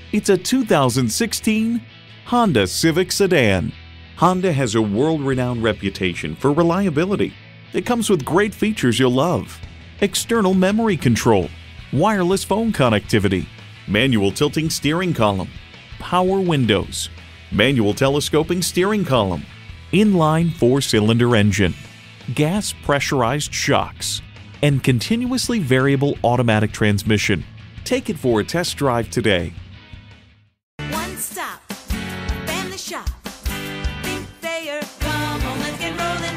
It's a 2016 Honda Civic sedan. Honda has a world-renowned reputation for reliability. It comes with great features you'll love: external memory control, wireless phone connectivity, manual tilting steering column, power windows, manual telescoping steering column, inline 4-cylinder engine, gas pressurized shocks, and continuously variable automatic transmission. Take it for a test drive today. One stop, family shop. Think Thayer, come on, let's get rolling.